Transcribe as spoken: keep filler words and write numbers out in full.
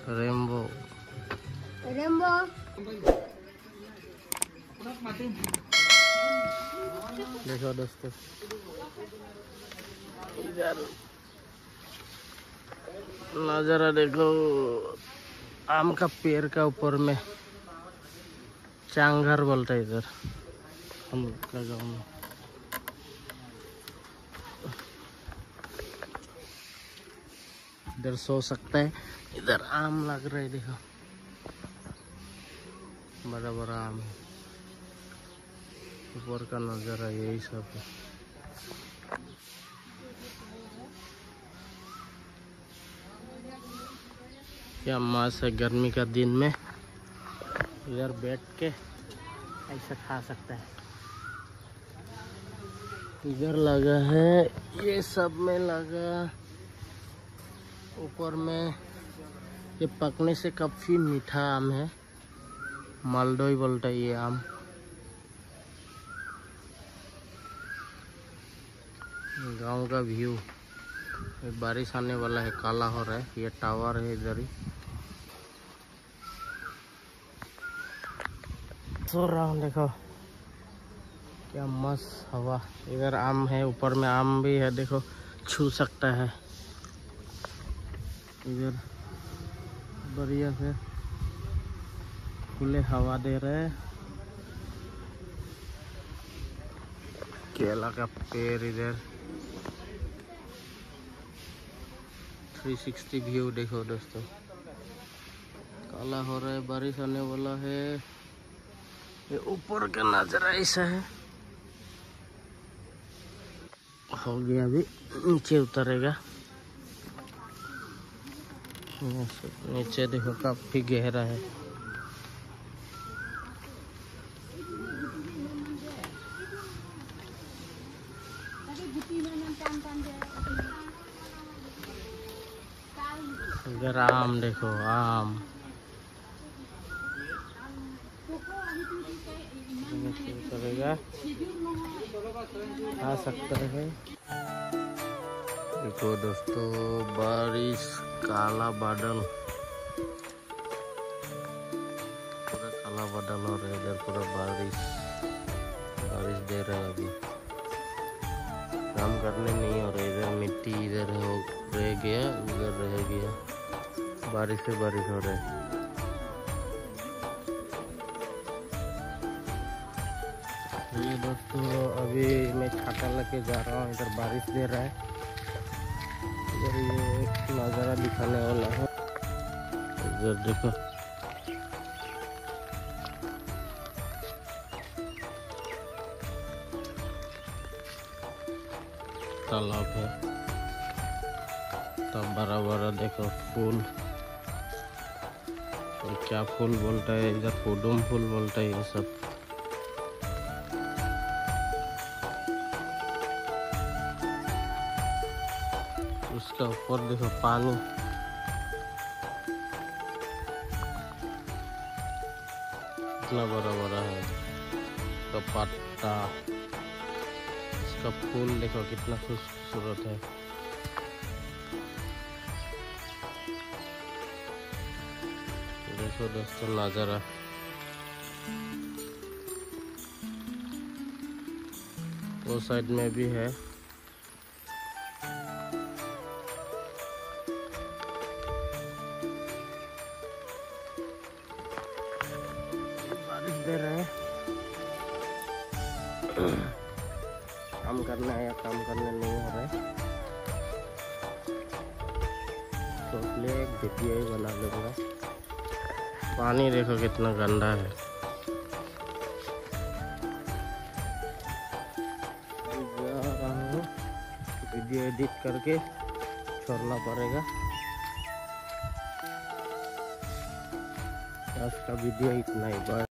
Rainbow rainbow देखो दोस्तों, इधर नजारा देखो, आम का पेड़ का ऊपर में चांगर बोलता है इधर हम लोग का गाँव में। इधर सो सकता है, इधर आम लग रहा है, देखो बड़ा बड़ा आम है। ऊपर का नजारा यही सब है। क्या मस्त है, गर्मी का दिन में इधर बैठ के ऐसा खा सकता है। इधर लगा है, ये सब में लगा, ऊपर में ये पकने से काफी मीठा आम है, मालदोई बोलता है ये आम। गांव का व्यू, बारिश आने वाला है, काला हो रहा है, ये टावर है इधर ही। सो रहा हूँ, देखो क्या मस्त हवा। इधर आम है, ऊपर में आम भी है, देखो छू सकता है। इधर बढ़िया से खुले हवा दे रहे हैं। केला का पेड़ इधर, थ्री सिक्सटी व्यू देखो दोस्तों। काला हो रहा है, बारिश आने वाला है। ये ऊपर का नजारा ऐसा है। हो गया, अभी नीचे उतरेगा। नीचे देखो काफी गहरा है। इधर आम देखो, आम करेगा, आ सकता है। देखो दोस्तों, बारिश, काला बादल, पूरा काला बादल हो रहा है। इधर पूरा बारिश बारिश दे रहा है। अभी काम करने नहीं हो रहा। इधर मिट्टी इधर हो रह गया, उधर रह गया, बारिश से बारिश हो रहा है। ये दोस्तों, अभी मैं छाता लेके जा रहा हूँ, इधर बारिश दे रहा है। इधर ये एक नज़ारा दिखाने वाला है। इधर देखो, तालाब है, तब बड़ा बड़ा देखो फूल। ये क्या फूल बोलता है इधर, पुडुम फूल बोलता है ये सब। उसका ऊपर देखो पानी, इतना बड़ा बड़ा है। तो पत्ता, इसका फूल देखो कितना खूबसूरत है। देखो दोस्तों नजारा, वो साइड में भी है। बारिश दे रहा है। काम करना है या काम करने नहीं हो रहा है, तो इसलिए एक वीडियो ही बना लूँगा। पानी देखो कितना गंदा है। जा रहा हूँ, वीडियो एडिट करके छोड़ना पड़ेगा। आज का वीडियो इतना ही।